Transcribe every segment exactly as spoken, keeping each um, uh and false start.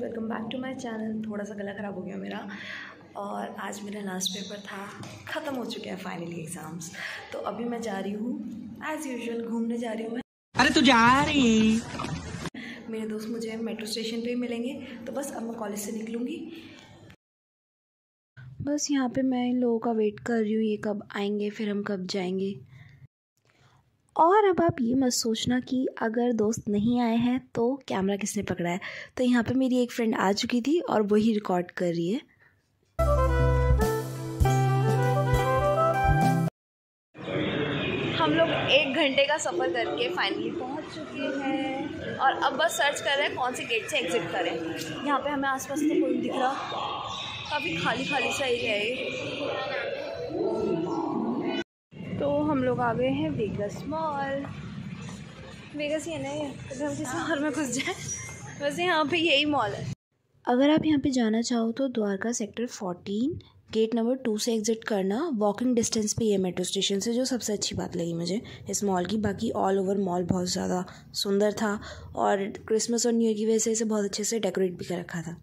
Welcome back to my channel. थोड़ा सा गला ख़राब हो गया मेरा और आज मेरा लास्ट पेपर था, ख़त्म हो चुके हैं फाइनली एग्ज़ाम्स। तो अभी मैं जा रही हूँ एज़ यूजुअल घूमने जा रही हूँ मैं। अरे तू जा रही? मेरे दोस्त मुझे मेट्रो स्टेशन पे ही मिलेंगे, तो बस अब मैं कॉलेज से निकलूँगी। बस यहाँ पे मैं इन लोगों का वेट कर रही हूँ, ये कब आएंगे फिर हम कब जाएंगे। और अब आप ये मत सोचना कि अगर दोस्त नहीं आए हैं तो कैमरा किसने पकड़ा है। तो यहाँ पे मेरी एक फ्रेंड आ चुकी थी और वही रिकॉर्ड कर रही है। हम लोग एक घंटे का सफ़र करके फाइनली पहुँच चुके हैं और अब बस सर्च कर रहे हैं कौन से गेट से एग्ज़िट करें। यहाँ पे हमें आसपास तो कोई दिख रहा, काफ़ी खाली खाली सा एरिया है। तो हम लोग आ गए हैं वेगस मॉल। वेगस ही है ना ये, तो हम किसी मॉल में घुस जाए। वैसे यहाँ पे यही मॉल है। अगर आप यहाँ पे जाना चाहो तो Dwarka sector fourteen gate number two से एग्ज़िट करना। वॉकिंग डिस्टेंस पे ये मेट्रो स्टेशन से, जो सबसे अच्छी बात लगी मुझे इस मॉल की। बाकी ऑल ओवर मॉल बहुत ज़्यादा सुंदर था और क्रिसमस और न्यू ईयर की वजह से इसे बहुत अच्छे से डेकोरेट भी कर रखा था।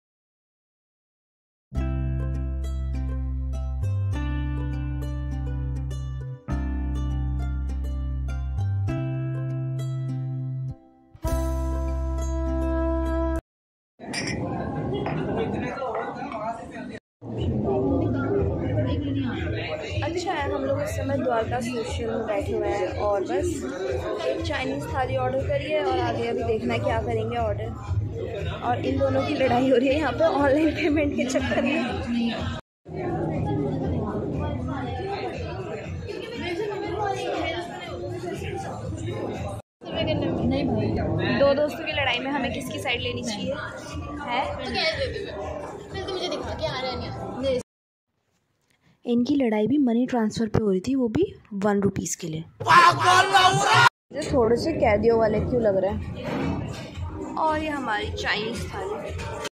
अच्छा है, हम लोग इस समय द्वारका स्टेशन में बैठे हुए हैं और बस एक चाइनीज़ थाली ऑर्डर करी है और आगे अभी देखना है क्या करेंगे ऑर्डर। और इन दोनों की लड़ाई हो रही है यहाँ पे ऑनलाइन पेमेंट के चक्कर में। नहीं भाई, दो दोस्तों की लड़ाई में हमें किसकी साइड लेनी चाहिए है? तो मुझे दिखा के आ रहा है। इनकी लड़ाई भी मनी ट्रांसफ़र पे हो रही थी, वो भी वन रुपीज़ के लिए। मुझे थोड़े से कैदियों वाले क्यों लग रहे हैं। और ये हमारी चाइनीज़ थाली।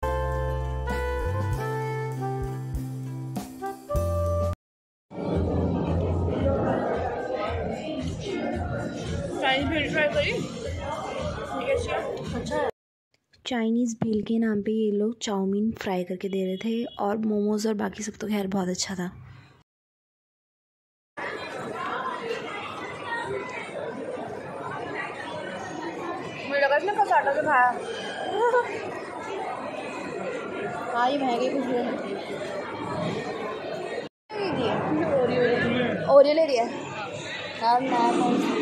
चाइनीज़ भेल ट्राई करी? अच्छा, चाइनीज़ भेल के नाम पे ये लोग चाउमीन फ्राई करके दे रहे थे और मोमोज़ और बाकी सब तो खैर बहुत अच्छा था। मुझे लगा इसने कसाटा से खाया। हाँ ये महंगे कुछ ओरियो ओरियो ले रही है यार। मैं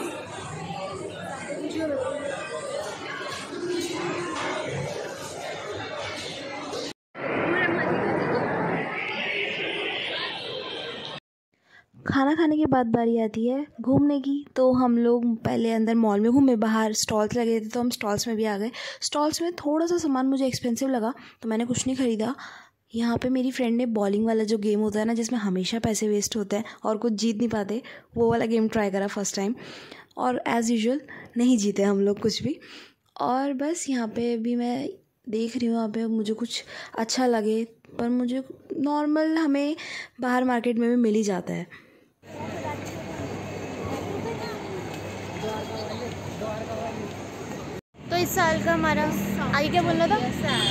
खाना खाने के बाद बारी आती है घूमने की। तो हम लोग पहले अंदर मॉल में घूमे, बाहर स्टॉल्स लगे थे तो हम स्टॉल्स में भी आ गए। स्टॉल्स में थोड़ा सा सामान मुझे एक्सपेंसिव लगा तो मैंने कुछ नहीं ख़रीदा। यहाँ पे मेरी फ्रेंड ने बॉलिंग वाला जो गेम होता है ना, जिसमें हमेशा पैसे वेस्ट होते हैं और कुछ जीत नहीं पाते, वो वाला गेम ट्राई करा फर्स्ट टाइम और एज़ यूजुअल नहीं जीते हम लोग कुछ भी। और बस यहाँ पे भी मैं देख रही हूँ, यहाँ पे मुझे कुछ अच्छा लगे पर मुझे नॉर्मल हमें बाहर मार्केट में भी मिल ही जाता है। तो इस साल का हमारा आगे क्या बोलना था?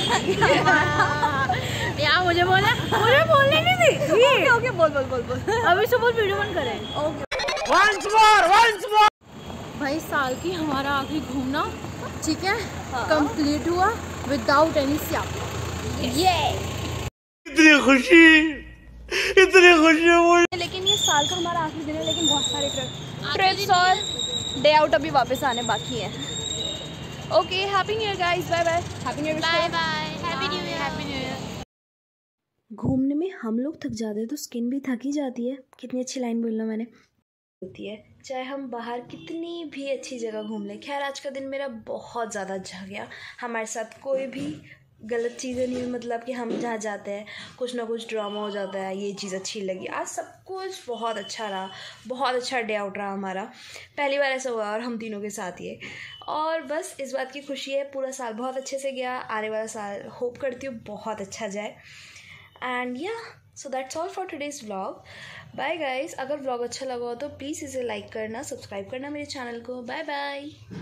यार मुझे बोला, मुझे बोलने नहीं दी। ओके ओके बोल बोल बोल बोल अभी से बोल, वीडियो बंद करें। Okay once more once more. भाई साल की हमारा आखिरी घूमना, ठीक है, कंप्लीट हुआ विदाउट एनी स्याप। ये इतनी खुशी इतनी खुशी। लेकिन ये साल का हमारा आखिरी दिन है, लेकिन बहुत सारे ट्रिप ट्रिप्स और डे आउट अभी वापस आने बाकी हैं। Okay, happy new year guys, bye bye. Happy new year, bye bye, happy new year, happy new year. घूमने में हम लोग थक जाते हैं तो स्किन भी थक ही जाती है। कितनी अच्छी लाइन बोलना मैंने होती है, चाहे हम बाहर कितनी भी अच्छी जगह घूम लें। खैर आज का दिन मेरा बहुत ज़्यादा अच्छा गया। हमारे साथ कोई भी गलत चीज़ें नहीं हुई, मतलब कि हम जहाँ जाते हैं कुछ ना कुछ ड्रामा हो जाता है, ये चीज़ अच्छी लगी। आज सब कुछ बहुत अच्छा रहा, बहुत अच्छा डे आउट रहा हमारा। पहली बार ऐसा हुआ और हम तीनों के साथ ये। और बस इस बात की खुशी है, पूरा साल बहुत अच्छे से गया। आने वाला साल होप करती हूँ बहुत अच्छा जाए। And yeah so that's all for today's vlog. Bye guys. अगर व्लॉग अच्छा लगा हो तो प्लीज़ इसे लाइक करना, सब्सक्राइब करना मेरे चैनल को। Bye bye.